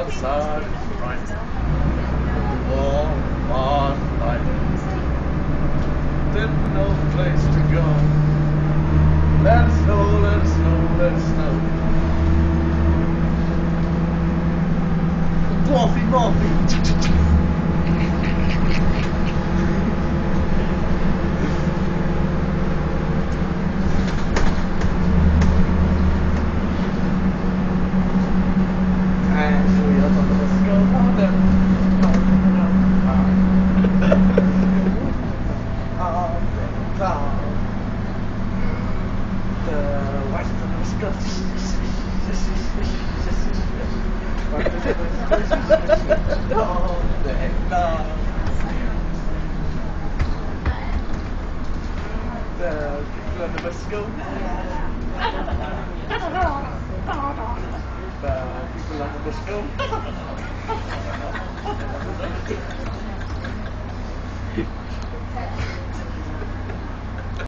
outside is bright. Warm on light. Then no place to go. Let it snow, let it snow, let it snow. Morphy, morphy. People on the bus go.